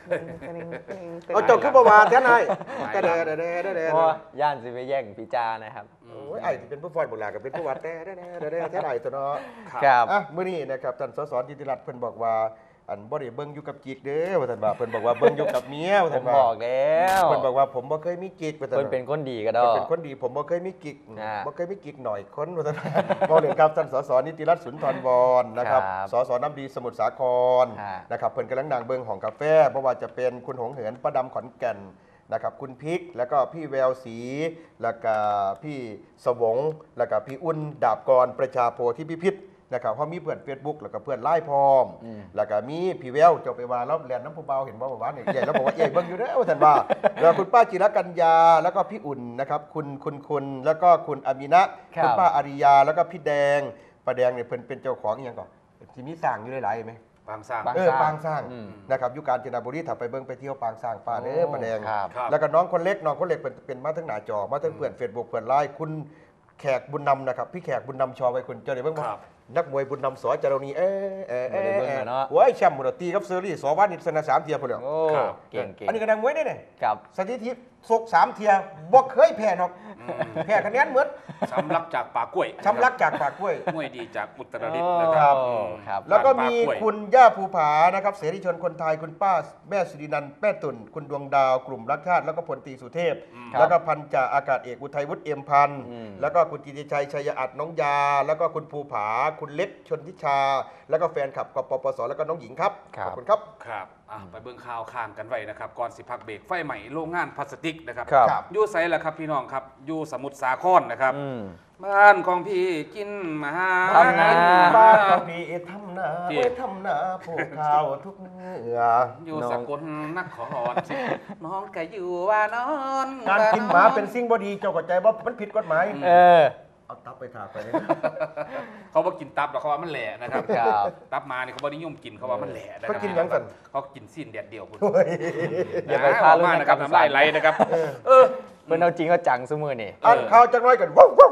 เอาจบขึ้นประมาณแท้นายย่านสิไปแย่งพิจานะครับไอ้ที่เป็นผู้ฟ้อนโบราณกับเป็นผู้วัดแท้ไอ้ตัวเนาะครับมื้อนี้นะครับท่านสสธิติรัตน์เพิ่นบอกว่าอันบ่ได้เบิ่งอยู่กับกิ๊กเด้อว่าท่านว่าเพิ่นบอกว่าเบิ่งอยู่กับเมียว่าท่านว่าบอกแล้วเพิ่นบอกว่าผมบ่เคยมีกิ๊กว่าท่านเพิ่นเป็นคนดีก็ดอเพิ่นเป็นคนดีผมบ่เคยมีกิ๊กบ่เคยมีกิ๊กหน่อยคนว่าท่านบ่เลยครับท่านสสนิติรัตน์สุนทรวรนะครับสสน้ำดีสมุทรสาครนะครับเพิ่นกำลังนั่งเบิ่งห้องกาแฟบ่ว่าจะเป็นคุณหงเหินป้าดำขอนแก่นนะครับคุณพิกแล้วก็พี่แววศรีแล้วก็พี่สวงแล้วก็พี่อุ่นดาบกรประชาโพธิพิพิธนะครับเพราะมีเพื่อน Facebook แล้วก็เพื่อนไล่พร้อมแล้วก็มีพี่แววเจ้าไปว่าแล้วแลนน้ำผู้เบาเห็นว่าบอกว่าเนี่ยใหญ่แล้วบอกว่าเอ๋เบิ่งอยู่เด้อท่านว่าแล้วคุณป้าจิรกัญญาแล้วก็พี่อุ่นนะครับคุณแล้วก็คุณอามินะคุณป้าอาริยาแล้วก็พี่แดงป้าแดงเนี่ยเพิ่นเป็นเจ้าของอย่างก่อนที่มีสร้างอยู่หลายๆไหมปางสร้างปางสร้างนะครับอยู่กาญจนบุรีถ้าไปเบิ่งไปเที่ยวปางสร้างป้าเด้อป้าแดงแล้วก็น้องคนเล็กเป็นมาทั้งหน้าจอมาทั้งเพื่อน Facebook เพื่อนไลน์คุณแขกบุญนำนะครับพี่แขกบุญนำชอไว้คุณเจ้าได้เบิ่งบ่นักมวยบุญนำสอจารณีโอ้ยแชมป์มุนตีกับเซอรี่สอวานิสนา3 เทียพุ่นแล้วเก่งอันนี้ก็นักมวยได้เนี่ยครับสถิติซก3 เทียบ่เคยแพ้หรอกแพ้คะแนนเหมือนช้ำรักจากปากกล้วยมวยดีจากอุตรดิตถ์นะครับแล้วก็มีคุณย่าภูผานะครับเสรีชนคนไทยคุณป้าแม่สุรินันท์แป้ตุ่นคุณดวงดาวกลุ่มรักชาติแล้วก็พลตรีสุเทพแล้วก็พันจ่าอากาศเอกอุทัยวุฒิเอ็มพันธ์แล้วก็คุณกิติชัยชัยอัดน้องยาแล้วก็คุณภูผาคุณเล็กชนทิชาแล้วก็แฟนคลับกปปสแล้วก็น้องหญิงครับขอบคุณครับครับไปเบิ่งข่าวข้างกันไว้นะครับก่อนสิพักเบรกไฟใหม่โรงงานพลาสติกนะครับอยู่ไสล่ะครับพี่น้องครับอยู่สมุทรสาครนะครับบ้านของพี่กินมาทำนาบ้านของพี่ทำนาปลูกข้าวทุกเมื่ออยู่สกลนครน้องก็อยู่ว่านอนการกินหมาเป็นสิ่งบ่ดีเจ้าเข้าใจว่ามันผิดกฎหมายเอาตับไปถากไปเลยเขาบอกกินตับหรอกเขาว่ามันแหล่นะครับตับมาเนี่ยเขาบอกนิยมกินเขาว่ามันแหล่เขากินยังกันเขากินสิ้นแดดเดียวคุณอย่าไปพลาดเลยนะครับน้ำลายไหลนะครับเมื่อเอาจริงเอาจังสมือนี่อ่านข่าวจังน้อยกันว้าว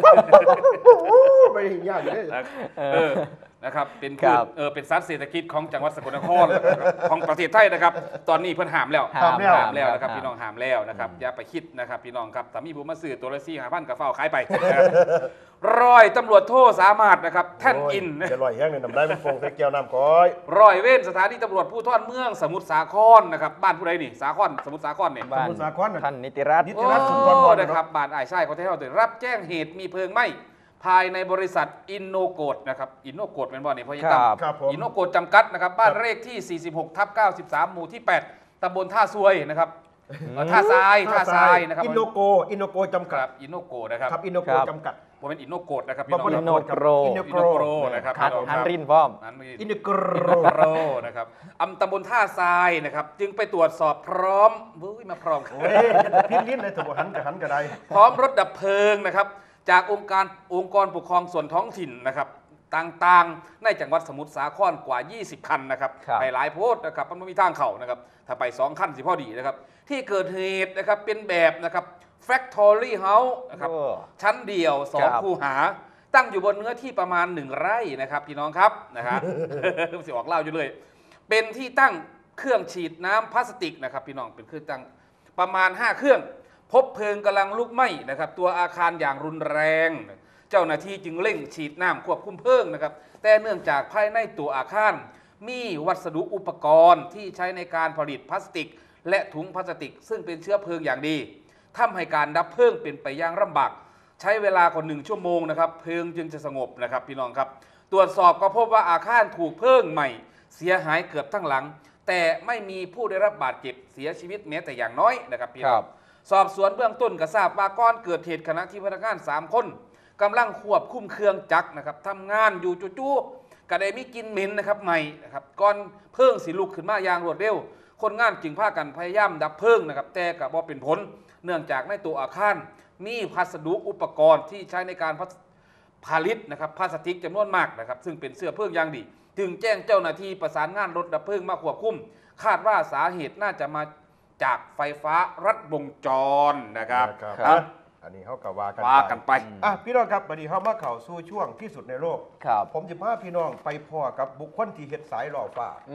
ไม่ยากเลยนะครับเป็นสัตว์เศรษฐกิจของจังหวัดสกลนครของประเทศไทยนะครับตอนนี้เพิ่นห้ามแล้วนะครับพี่น้องห้ามแล้วนะครับอย่าไปคิดนะครับพี่น้องครับถ้ามีผู้มาซื้อตัวละ4,500ก็เฝ้าขายไปร้อยตำรวจโทสามารถนะครับท่านอินจะลอยแห้งเนี่ยนำได้เป็นฟงใส่แก้วน้ำก้อยร้อยเว้นสถานีตำรวจภูธรเมืองสมุทรสาครนะครับบ้านผู้ใดนี่สาครสมุทรสาครเนี่ยสมุทรสาครท่านนิติรัตน์สุนทรวรนะครับบ้านอ้ายชายเขาได้รับแจ้งเหตุมีเพลิงไหม้ภายในบริษัทอินโนโกดนะครับอินโนโกดเป็นบ่อนี่พ่อยิ่งตั้มอินโนโกดจำกัดนะครับบ้านเลขที่46/93หมู่ที่8ตำบลท่าซวยนะครับท่าทรายนะครับอินโนโกจำกัดอินโนโกนะครับอินโนโกจำกัดผมเป็นอินโนโกดนะครับพี่น้องอินโนโกรนะครับฮันรินป้อมอินโนโกรนะครับตำบลท่าทรายนะครับจึงไปตรวจสอบพร้อมมาพร้อมพิลิ้นเลยตัวหันกระไดพร้อมรถดับเพลิงนะครับจากองค์กรปกครองส่วนท้องถิ่นนะครับต่างๆในจังหวัดสมุทรสาครกว่า20คันนะครับไปหลายโพสต์นะครับมันไม่มีทางเข่านะครับถ้าไป2คันสิพอดีนะครับที่เกิดเหตุนะครับเป็นแบบนะครับ Factory House นะครับชั้นเดียว2คูหาตั้งอยู่บนเนื้อที่ประมาณ1 ไร่นะครับพี่น้องครับนะครับสิออกเล่าอยู่เลยเป็นที่ตั้งเครื่องฉีดน้ำพลาสติกนะครับพี่น้องเป็นเครื่องตั้งประมาณ5 เครื่องพบเพลิงกำลังลุกไหม้นะครับตัวอาคารอย่างรุนแรงเจ้าหน้าที่จึงเร่งฉีดน้ำควบคุมเพลิงนะครับแต่เนื่องจากภายในตัวอาคารมีวัสดุอุปกรณ์ที่ใช้ในการผลิตพลาสติกและถุงพลาสติกซึ่งเป็นเชื้อเพลิงอย่างดีทำให้การดับเพลิงเป็นไปอย่างลำบากใช้เวลากว่า1 ชั่วโมงนะครับเพลิงจึงจะสงบนะครับพี่น้องครับตรวจสอบก็พบว่าอาคารถูกเพลิงใหม่เสียหายเกือบทั้งหลังแต่ไม่มีผู้ได้รับบาดเจ็บเสียชีวิตแม้แต่อย่างน้อยนะครับพี่น้องสอบสวนเบื้องต้นก็ทราบว่าก่อนเกิดเหตุขณะที่พนักงาน3 คนกำลังควบคุมเครื่องจักรนะครับทำงานอยู่จู่ๆก็ได้มีกลิ่นเหม็นนะครับใหม่นะครับก่อนเพลิงสิลุกขึ้นมาอย่างรวดเร็วคนงานจึงพากันพยายามดับเพลิงนะครับแต่ก็บ่เป็นผลเนื่องจากในตัวอาคารมีวัสดุอุปกรณ์ที่ใช้ในการผลิตนะครับพลาสติกจำนวนมากนะครับซึ่งเป็นเชื้อเพลิงอย่างดีจึงแจ้งเจ้าหน้าที่ประสานงานรถดับเพลิงมาควบคุมคาดว่าสาเหตุน่าจะมาจากไฟฟ้ารัดวงจรนะครับอันนี้เขาก็ว่ากันไปพี่น้องครับวันนี้เขามาเข้าสู่ช่วงที่สุดในโลกผมจะพาพี่น้องไปพ่อกับบุคคลที่เฮ็ดสายหล่อฟ้า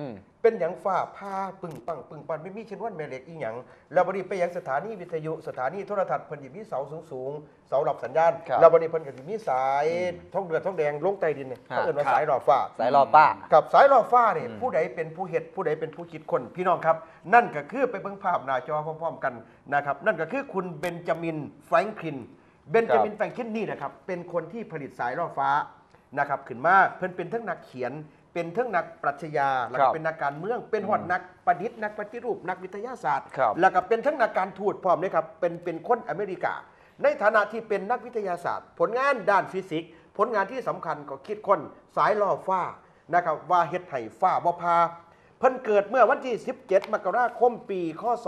เป็นหยังฟ้าผ้าปึ่งปังไม่มีเช่นวันแม่เหล็กอีหยังแล้วบัดนี้ไปยังสถานีวิทยุสถานีโทรทัศน์เพิ่นสิมีเสาสูงเสารับสัญญาณแล้วบัดนี้เพิ่นก็สิมีสายท่องเดือดท่องแดงลงใต้ดินเนี่ยเขาเอิ้นว่าสายรอฟ้าสายรอป้ากับสายรอฟ้าเนี่ยผู้ใดเป็นผู้เฮ็ดผู้ใดเป็นผู้คิดคนพี่น้องครับนั่นก็คือไปเบิ่งภาพหน้าจอพร้อมๆกันนะครับนั่นก็คือคุณเบนจามินแฟรงคลินนี่นะครับเป็นคนที่ผลิตสายรอฟ้านะครับขึ้นมาเพิ่นเป็นทั้งนักเขียนเป็นทั้งนักปรัชญาแล้วก็เป็นนักการเมืองเป็นหอดนักประดิษฐ์นักปฏิรูปนักวิทยาศาสตร์แล้วก็เป็นทั้งนักการทูตพร้อมนะครับเป็นคนอเมริกาในฐานะที่เป็นนักวิทยาศาสตร์ ผลงานด้านฟิสิกส์ผลงานที่สำคัญก็คิดค้นสายล่อฟ้านะครับว่าเฮ็ดให้ฟ้าบ่พาเพิ่นเกิดเมื่อวันที่17มกราคมปีคศ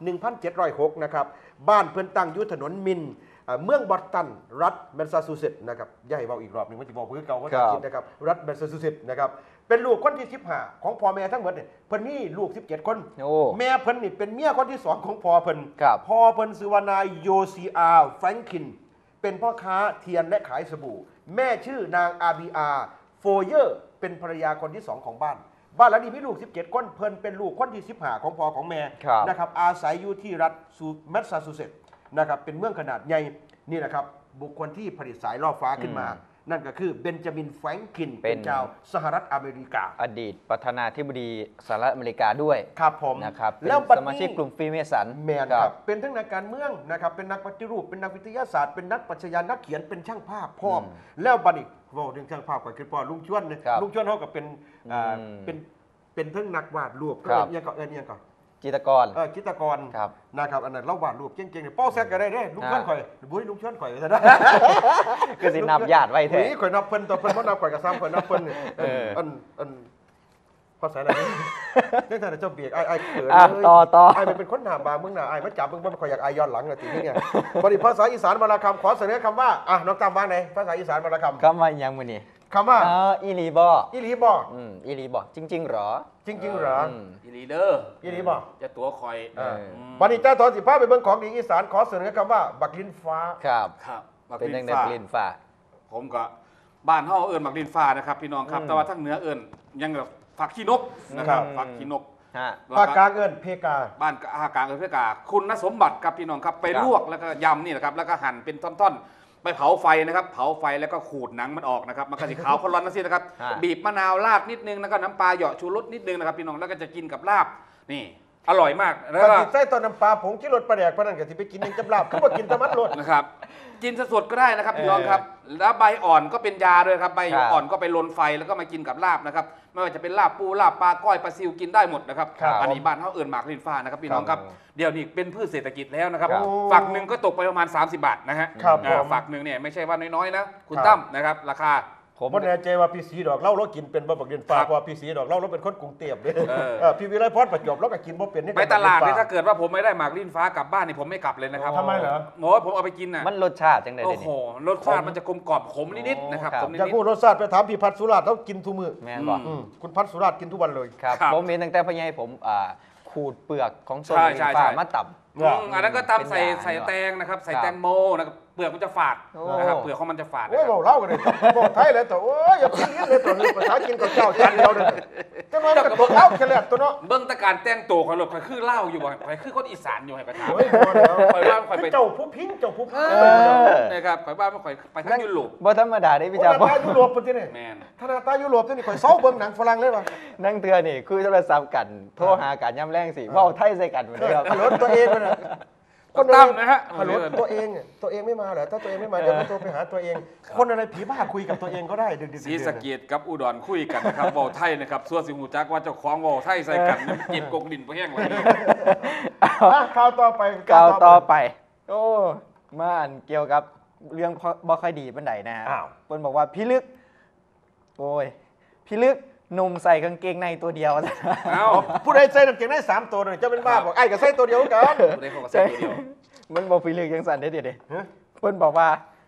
1706นะครับบ้านเพิ่นตั้งอยู่ถนนมินเมืองบอสตันรัฐแมสซาชูเซตส์นะครับอย่าให้เว้าอีกรอบหนึงว่าสิบอกเพื่อเก่าว่าจะคิดนะครับรัฐแมสซาชูเซตส์นะครับเป็นลูกคนที่15ของพ่อแม่ทั้งหมดเนี่ยเพิ่นมีลูก17คนแม่เพิ่นนี่เป็นเมียคนที่2ของพ่อเพิ่นพ่อเพิ่นชื่อว่านายโยซีอาร์แฟรงคลินเป็นพ่อค้าเทียนและขายสบู่แม่ชื่อนางอาบีอาโฟเยอร์เป็นภรรยาคนที่2ของบ้านหลังนี้มีลูก17คนเพิ่นเป็นลูกคนที่15ของพ่อของแม่นะครับอาศัยอยู่ที่รัฐแมสซาชูเซตส์นะครับเป็นเมืองขนาดใหญ่นี่นะครับบุคคลที่ผลิตสายล่อฟ้าขึ้นมานั่นก็คือเบนจามินแฟรงคลินเป็นชาวสหรัฐอเมริกาอดีตประธานาธิบดีสหรัฐอเมริกาด้วยครับผมนะครับแล้วสมาชิกกลุ่มฟรีเมสันแมนครับเป็นทั้งนักการเมืองนะครับเป็นนักปฏิรูปเป็นนักวิทยาศาสตร์เป็นนักปรัชญานักเขียนเป็นช่างภาพพร้อมแล้วบัดนี้ว่าเรื่องช่างภาพก็คือพ่อลุงชวนเนี่ยลุงชวนเขาก็เป็นทั้งนักวาดรูปก็เอียงก่อนจิตรกรนะครับอันนั้นเราวาดรูปเก่งๆเนี่ยป้อแซกก็ได้เด้ลุงชวนข่อยบุ้ยลุงชวนข่อยซะนะก็สินับญาติไว้แท้ข่อยนับเพิ่นต่อเพิ่นบ่นับข่อยก็ซ้ำข่อยนับเพิ่นอันภาษาอะไรนี่แต่เจ้าเบียกไอ้เขินเลยต่อไอ้เป็นคนหน้าบางมึงหน้าไอ้มาจับมึงบ่ข่อยอยากไอ้ย้อนหลังน่ะตินี่เนี่ยบัดนี้ภาษาอีสานวรรณคำขอเสนอคำว่าน้องตามว่าไหนภาษาอีสานวรรณคำว่าหยังมื้อนี้คำว่าอีหลีบ่อีหลีบ่อีหลีบ่จริงๆหรอจริงๆหรออีหลีเด้ออีหลีบ่จะตัวคอยบัดนี้เจ้าตอนสิพาไปเบิ่งของดีอีสานขอเสนอคำว่าบักลิ้นฟ้าครับเป็นจังได๋บักลิ้นฟ้าผมก็บ้านเฮาเอิ้นบักลิ้นฟ้านะครับพี่น้องครับแต่ว่าทางเหนือเอิ้นยังแบบฝักขี้นกนะครับฝักขี้นกภาคกลางเอิ้นเพกาบ้านภาคกลางเอิ้นเพกาคุณสมบัติครับพี่น้องครับไปลวกแล้วก็ยำนี่นะครับแล้วก็หั่นเป็นท่อนๆไปเผาไฟนะครับเผาไฟแล้วก็ขูดหนังมันออกนะครับมันก็สีขาวคลอนนั่นสินะครับบีบมะนาวราดนิดนึงแล้วก็น้ำปลาเหยาะชูรสนิดนึงนะครับพี่น้องแล้วก็จะกินกับลาบนี่อร่อยมากแล้วก็ใส่ตอนน้ำปลาผงที่รสปลาแดกพนันก็สิไปกินยังจำลาบคือว่ากินตะมัดรสนะครับกินสดๆก็ได้นะครับพี่น้องครับแล้วใบอ่อนก็เป็นยาด้วยครับใบอ่อนก็ไปลนไฟแล้วก็มากินกับลาบนะครับไม่ว่าจะเป็นลาบปูลาบปลาก้อยปลาซิวกินได้หมดนะครับอันนี้บ้านเขาเอิญหมากลิ้นฟ้านะครับพี่น้องครับเดี๋ยวนี้เป็นพืชเศรษฐกิจแล้วนะครับฝักหนึ่งก็ตกไปประมาณ30 บาทนะฮะฝักหนึ่งเนี่ยไม่ใช่ว่าน้อยๆนะคุณตั้มนะครับราคาผมแน่ใจว่าพี่สีดอกเล่าเรากินเป็นบักเรียนฟ้าเพราะพี่สีดอกเล่าเราเป็นคนกรุงเทพเด้พี่วิไลพรประจวบเราก็กินบ่เป็นนี่ไปตลาดนี่ถ้าเกิดว่าผมไม่ได้หมากลิ้นฟ้ากลับบ้านนี่ผมไม่กลับเลยนะครับทำไมเหรอโอ้ผมเอาไปกินน่ะมันรสชาติจังได๋โอ้โหรสชาติมันจะกลมกล่อมขมนิดๆนะครับขมนิดๆอยากรู้รสชาติไปถามพี่พัฒน์สุราษฎร์เขากินทุกมื้อแม่นบ่คุณพัฒน์สุราษฎร์กินทุกวันเลยครับผมเห็นตั้งแต่พ่อใหญ่ผมขูดเปลือกของส้มลิ้นฟ้ามาตับอันนั้นก็ตำใส่แตงนะครับใส่แตงโมนะครับเปลือกมันจะฝาดนะครับเปลือกของมันจะฝาดโอ้ยเล่ากันเลยบอกไทยเลยแต่โอ้ยอย่าพิ้งเลยตัวนี้ภาษากินกับเจ้าจานเดียวเลยจะมากับบอกเล่าแค่แรกตัวเนาะเบิ้งตะการแต่งตัวของเราใครคือเล่าอยู่บ่ใครคือคนอีสานอยู่ให้ไปถามคอยว่าคอยไปเจ้าผู้พิ้งเจ้าผู้นะครับคอยว่าคอยไปทางยุโรปบ่ธรรมดาได้พี่จ๋าบ่ยุโรปปุ่นที่นี่ธนาคารยุโรปที่นี่คอยเซาเบิ้งหนังฝรั่งเลยว่ะนั่งเตือนี่คุยโทรศัพท์กันโทรหากันย่ำแรงสิเว้าไทยใส่กันเหมือนเดิมรถตัวเองมันคนตั้มนะฮะรถตัวเองไม่มาเหรอถ้าตัวเองไม่มาเดี๋ยวโทรไปหาตัวเองคนอะไรผีบ้าคุยกับตัวเองก็ได้ศรีสะเกษกับอุดรคุยกันนะครับเว้าไทยนะครับส่วนสิหูจักว่าเจ้าของเว้าไทยใส่กันเก็บกกดินบ่แห้งเลยข่าวต่อไปโอ้มาอ่านเกี่ยวกับเรื่องบ่ค่อยดีปานใดนะฮะเพิ่นบอกว่าพี่ลึกโอ้ยพี่ลึกหนุ่มใส่กางเกงในตัวเดียวผู้ใดใส่กางเกงใน3ตัวจะเป็นบ้าบอกไอ้ก็ใส่ตัวเดียวกันมันบอกพี่ลึกยังสั่นได้เด็ดเพิ่นบอกว่า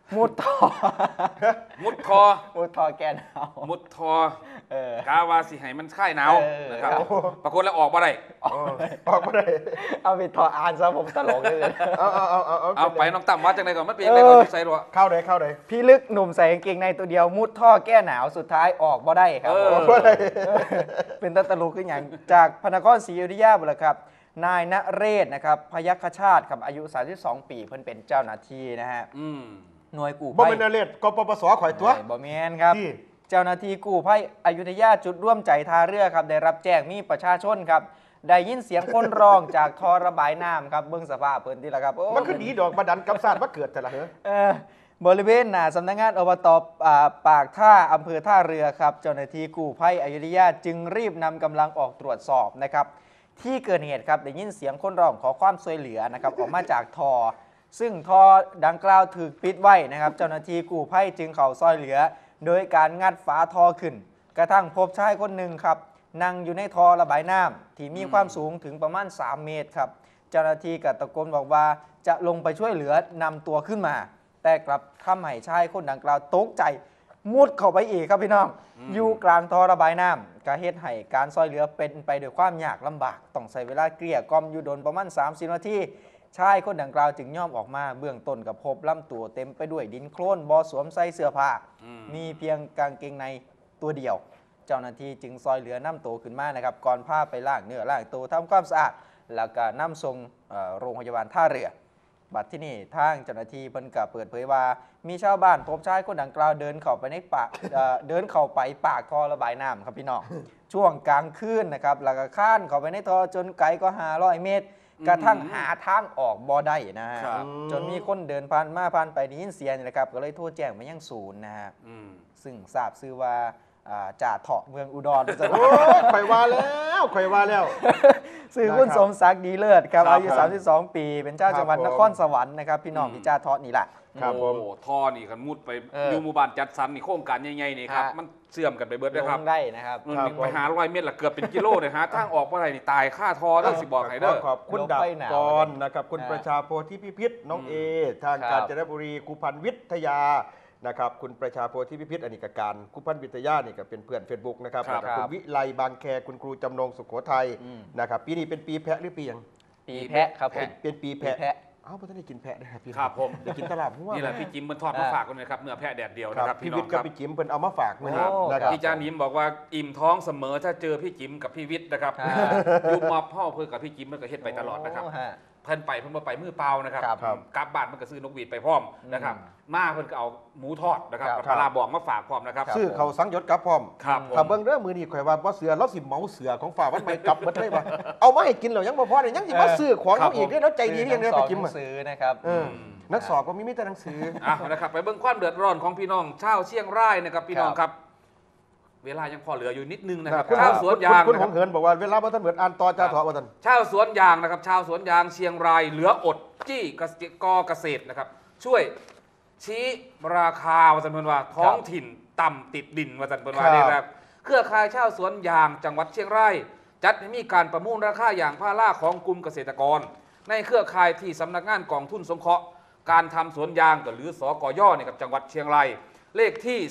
มุดทอมุดคอมุดทอแกนเอามุดทอเออกาวาสิให้มันคลายหนาวเออนะครับครับปรากฏแล้วออกมาได้ออกมาได้เอาไปทออ่านซะผมตลกเลยเอาไปน้องตั้มว่าจังไดก่อนมันเป็นยังไงก่อนที่ใส่รัวเข้าไหนเข้าไหนพี่ลึกหนุ่มใส่กางเกงในตัวเดียวมุดท่อแก้หนาวสุดท้ายออกบ่ได้ครับออกมาได้เป็นตลกขึ้นอย่างจากพระนครศรีอยุธยาบุรครับนายณเรศนะครับพยัคฆชาติครับอายุ 32 ปีเพิ่นเป็นเจ้าหน้าที่นะฮะ หน่วยกู้บ่ภัยเป็นนาเรศกปปสข่อยตัวบ่แม่นครับที่เจ้าหน้าที่กู้ภัยอยุธยาจุดร่วมใจท่าเรือครับได้รับแจ้งมีประชาชนครับได้ยินเสียงคนร้องจากท่อระบายน้ำครับเบิ่งสภาพเพิ่นที่ละครับโอ้มันคือดีดอกมาดันกับศาสตร์มาเกิดแต่ละเฮ้อบริเวณหน้าสำนักงานอบตปากท่าอำเภอท่าเรือครับเจ้าหน้าที่กู้ภัยอยุธยาจึงรีบนำกำลังออกตรวจสอบนะครับที่เกิดเหตุครับได้ยินเสียงคนร้องขอความช่วยเหลือนะครับออกมาจากท่อซึ่งท่อดังกล่าวถูกปิดไว้นะครับเจ้าหน้าที่กู้ภัยจึงเข้าซอยเหลือ โดยการงัดฝาท่อขึ้น กระทั่งพบชายคนหนึ่งครับนั่งอยู่ในท่อระบายน้ำที่มีความสูงถึงประมาณ 3 เมตรครับเจ้าหน้าที่ก็ตะโกนบอกว่าจะลงไปช่วยเหลือนำตัวขึ้นมา แต่กลับทำให้ชายคนดังกล่าวตกใจมุดเข้าไปอีกครับพี่น้องอยู่กลางท่อระบายน้ำกระเฮ็ดให้การซอยเหลือเป็นไปด้วยความยากลำบากต้องใช้เวลาเกลี้ยกล่อมอยู่โดนประมาณ30 นาทีชายคนดังกล่าวจึงย่อมออกมาเบื้องต้นกับพบลำตัวเต็มไปด้วยดินโคลนบ่สวมใส่เสื้อผ้ามีเพียงกางเกงในตัวเดียว เจ้าหน้าที่จึงซอยเหลือนำตัวขึ้นมานะครับก่อนพาไปล้างเนื้อล้างตัวทำความสะอาดแล้วก็นำส่งโรงพยาบาลท่าเรือบัดที่นี่ทางเจ้าหน้าที่เพิ่นก็เปิดเผยว่ามีชาวบ้านพบชายคนดังกล่าวเดินเข้าไปในป่าเดินเข้าไปปากท่อระบายน้ำครับพี่น้อง ช่วงกลางคืนนะครับแล้วก็ข้านเข้าไปในท่อจนไกลก็500 เมตร กระทั่งหาทางออกบ่ได้นะฮะครับจนมีคนเดินผ่านมาผ่านไปได้ยินเสียงนี่แหละครับก็เลยโทรแจ้งมายังศูนย์นะฮะซึ่งทราบชื่อว่าจ่าเถาะเมืองอุดรโอ้ยข่อยว่าแล้วข่อยว่าแล้วสื่อคุณสมศักดิ์ดีเลิศครับครับอายุ 32 ปี เป็นเจ้าจังหวัดครับนผมครสวรรค์นะครับพี่น้องที่จ่าเถาะนี่แหละครับผมโอ้ท่อนี่กันมุดไปเอออยู่หมู่บ้านจัดสรรนี่โครงการใหญ่ๆนี่ครับฮะมันเสื่อมกันไปเบิดลเลยครับงได้นะครับครับไปหา100 เมตรละเกือบเป็นกิโลเลยฮะทางออกเมื่อไหร่นี่ตายค่าทอต้องสิบอกให้เด้อขอบคุณลงดาบไปหนาวกรนะครับคุณอ่าประชาโพธิพิพิธน้องเอทางครับกาญจนบุรีครูพันธ์วิทยานะครับคุณประชาโพธิพิพิธอนิกการครูพันธ์วิทยานี่ก็เป็นเพื่อนเฟซบุ๊กนะครับครับแล้วก็คุณวิไลบางแคคุณครูจำนงสุโขทัยอืมนะครับปีนี้เป็นปีแพะหรือปีหยังปีแพะครับผมเป็นปีปีแพะแพะเอ้าพ่ท่านได้กินแพะนะครับพี่ครับผมได้กินตลาดหัวนี่แหละพี่จิมมันทอดมาฝากกันนะครับเนื้อแพะแดดเดียวครันะบครับพี่พี่น้วิอทงย์คกับรับพี่จิมเพิ่นเอามาฝากมื้อนี้โอ้นะครับพี่จานิมบอกว่าอิ่มท้องเสมอถ้าเจอพี่จิมกับพี่วิทย์นะครับอ่าอยู่มอบพ่อเพื่อกับพี่จิมมันก็เฮ็ดไปตลอดนะครับโฮเพิ่นไปเพิ่นมาไปมือเปล่านะครับครับกลับบ้านมันก็ซื้อนกหวีดไปพร้อมนะครับมาเพิ่นก็เอาหมูทอดนะครับครับกับปลาบองมาฝากพร้อมนะครับซื้อเขาสังยศกับพร้อมครับผมถ้าเบิ่งเด้อมือนี้ข่อยว่าบ่เสือเราสิเหมาเสือของฝ่าวันใหม่กลับเบิดเลยว่าเอามาให้กินแล้วยังบ่พอเนี่ยยังสิมาซื้อของเขาอีกเด้อแล้วใจดีเรียงเด้อไปกินหนัมางสือนะครับนักสอบก็มีแต่หนังสืออ่ะนะครับไปเบิ่งความเดือดร้อนของพี่น้องชาวเชียงรายนะครับพี่น้องครับ เวลายังพอเหลืออยู่นิดนึงนะครับคุณชาวสวนยางคุณนะขครัอบ งเหินบอกว่าเวลาบ่ทันเบิดอ่านต่อจ้าเถาะว่าซั่นชาวสวนยางนะครับชาวสวนยางเชียงรายเหลืออดจี้กเกษตรนะครับช่วยชี้ราคาว่าสันเพิ่นว่าท้องถิ่นต่ำติดดินว่าสันเพิ่นว่าเนี่ยนะครับเครือข่ายชาวสวนยางจังหวัดเชียงรายจัดให้มีการประมูลราคายางพาราของกลุ่มเกษตรกร ในเครือข่ายที่สำนักงานกองทุนสงเคราะห์การทำสวนยางหรือสกยเนี่ยกับจังหวัดเชียงรายเลขที่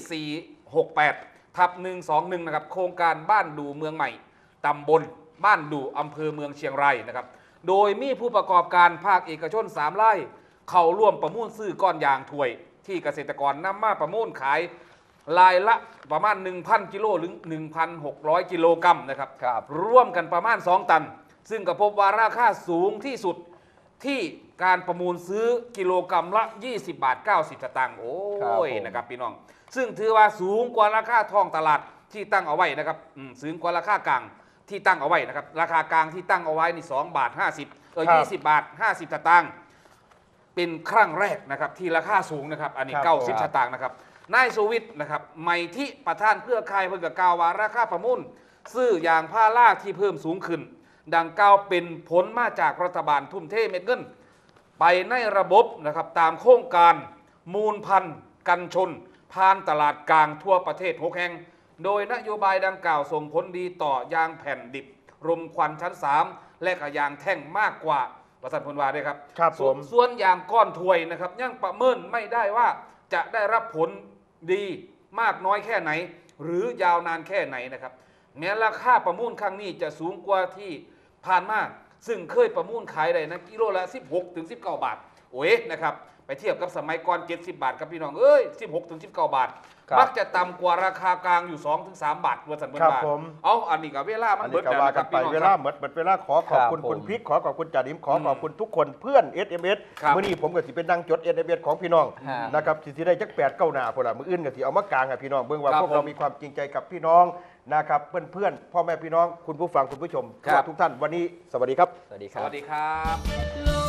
468/121นะครับโครงการบ้านดูเมืองใหม่ตำบลบ้านดูอำเภอเมืองเชียงรายนะครับโดยมีผู้ประกอบการภาคเอกชน3ไร่เข้าร่วมประมูลซื้อก้อนยางถวยที่เกษตรกรนำมาประมูลขายรายละประมาณ 1,000 กิโลหรือ 1,600 กิโลกรัมนะครับครับร่วมกันประมาณ 2 ตัน ซึ่งก็พบว่าราคาสูงที่สุดที่การประมูลซื้อกิโลกรัมละ 20 บาท 90 สตางค์โอ้ครับยผมนะครับพี่น้อง ซึ่งถือว่าสูงกว่าราคาท้องตลาดที่ตั้งเอาไว้นะครับสูงกว่าราคากลางที่ตั้งเอาไว้นะครับราคากลางที่ตั้งเอาไว้นี่2 บาท 50 20 บาท 50 สตางค์เป็นครั้งแรกนะครับที่ราคาสูงนะครับอันนี้ครับ 90 สตางค์นะครับนายสุวิทย์นะครับไมทิประธานเครือข่ายเพิ่นก็กล่าวว่าราคาประมูลซื้อยางพาราที่เพิ่มสูงขึ้น ดังกล่าวเป็นผลมาจากรัฐบาลทุ่มเทเม็ดเงินไปในระบบนะครับตามโครงการมูลพันธุ์กันชนผ่านตลาดกลางทั่วประเทศ6แห่งโดยนโยบายดังกล่าวส่งผลดีต่อยางแผ่นดิบรมควันชั้น 3 และก็ยางแท่งมากกว่าประสันพลวาด้วยครับครับผมส่วนยางก้อนถวยนะครับยังประเมินไม่ได้ว่าจะได้รับผลดีมากน้อยแค่ไหน หรือยาวนานแค่ไหนนะครับแม้ราคาประมูลครั้งนี้จะสูงกว่าที่ผ่านมาซึ่งเคยประมูลขายได้นะกิโลละ16-19 บาทโอ้ยนะครับไปเทียบกับสมัยก่อน70 บาทครับพี่น้องเอ้ย16-19 บาทมักจะต่ำกว่าราคากลางอยู่ 2-3 บาทว่าสันเบิร์บาทเอาอันนี้กับเวลามันเบิร์ดแล้วนะครับพี่น้องเวลาหมดเวลาขอขอบคุณคุณพริกขอขอบคุณจ่าดิมขอขอบคุณทุกคนเพื่อน SMS เมื่อนี้ผมก็สิเป็นนั่งจด SMS ของพี่น้องนะครับสิได้จัก8 9 หน้าพุ่นล่ะมื้ออื่นก็สิเอามากลางให้พี่น้องเบิ่งว่าพวกเรามีความจริงใจกับพี่น้องนะครับเพื่อนๆพ่อแม่พี่น้องคุณผู้ฟังคุณผู้ชมทุกท่านวันนี้สวัสดีครับสวัสดีคสรับวัสดีครับ